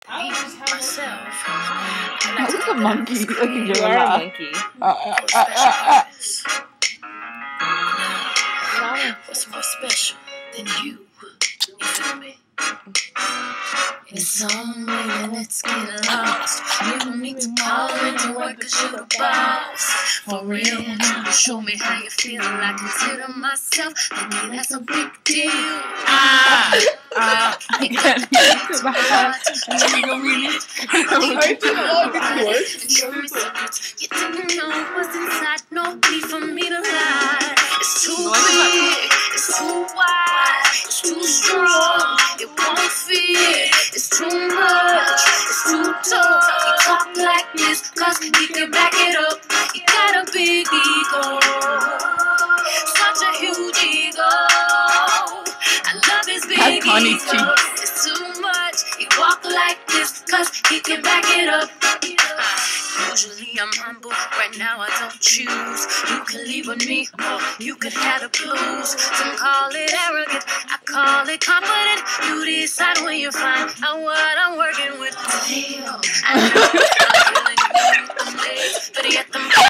me, myself. Who's the monkey? You are a monkey. What's more special than you? You feel me? It's on me, let's get lost. You don't need to call into work cause you're the boss. For real, you show me how you feel. I consider myself, maybe that's a big deal. You didn't know what's inside, no need for me to lie. It's too big, it's too wide, it's too strong, it won't fit. It's too much, it's too tough. He talk like this, cause he can back it up. He got a big ego, such a huge ego. I love his big ego. It's too much, he walk like this, cause he can back it up. Usually I'm humble, right now I don't choose. You can leave with me, or you could have the blues. Some call it arrogant, I call it confident. You decide when you find out what I'm working with. Damn, I know